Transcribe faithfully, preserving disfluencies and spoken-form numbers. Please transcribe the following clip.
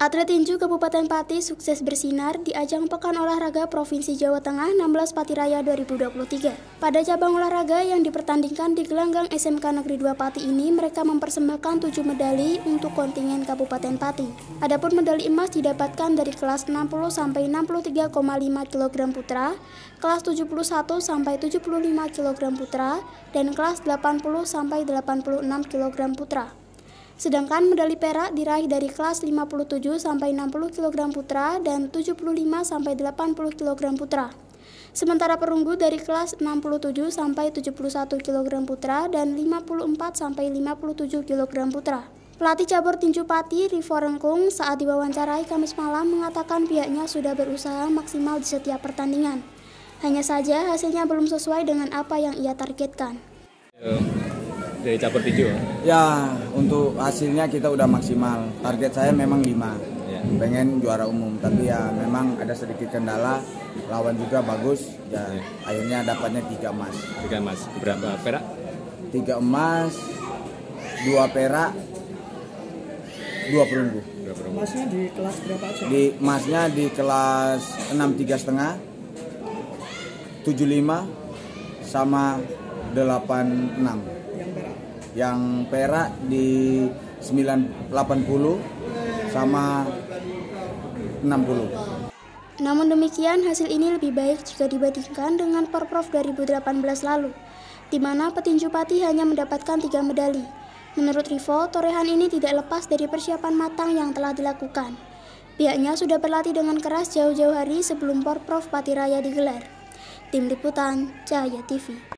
Atlet tinju Kabupaten Pati sukses bersinar di ajang Pekan Olahraga Provinsi Jawa Tengah enam belas Pati Raya dua ribu dua puluh tiga. Pada cabang olahraga yang dipertandingkan di gelanggang S M K Negeri dua Pati ini, mereka mempersembahkan tujuh medali untuk kontingen Kabupaten Pati. Adapun medali emas didapatkan dari kelas enam puluh sampai enam puluh tiga koma lima kilogram putra, kelas tujuh puluh satu sampai tujuh puluh lima kilogram putra, dan kelas delapan puluh sampai delapan puluh enam kilogram putra. Sedangkan medali perak diraih dari kelas lima puluh tujuh sampai enam puluh kilogram putra dan tujuh puluh lima sampai delapan puluh kilogram putra. Sementara perunggu dari kelas enam puluh tujuh sampai tujuh puluh satu kilogram putra dan lima puluh empat sampai lima puluh tujuh kilogram putra. Pelatih cabur tinju Pati, Rivo Rengkung, saat diwawancarai Kamis malam mengatakan pihaknya sudah berusaha maksimal di setiap pertandingan. Hanya saja hasilnya belum sesuai dengan apa yang ia targetkan. Dari cabur tinju? Ya, untuk hasilnya kita udah maksimal. Target saya memang lima, ya. Pengen juara umum, tapi ya memang ada sedikit kendala. Lawan juga bagus, ya, ya. Akhirnya dapatnya tiga emas. Tiga emas, berapa perak? Tiga emas, dua perak, dua perunggu. Emasnya di kelas berapa aja? Di emasnya di kelas enam tiga setengah, tujuh lima, sama delapan enam. Yang perak di sembilan delapan puluh sama enam puluh. Namun demikian, hasil ini lebih baik jika dibandingkan dengan Porprov dua ribu delapan belas lalu, di mana petinju Pati hanya mendapatkan tiga medali. Menurut Rivo, torehan ini tidak lepas dari persiapan matang yang telah dilakukan. Pihaknya sudah berlatih dengan keras jauh-jauh hari sebelum Porprov Pati Raya digelar. Tim Liputan, Cahaya T V.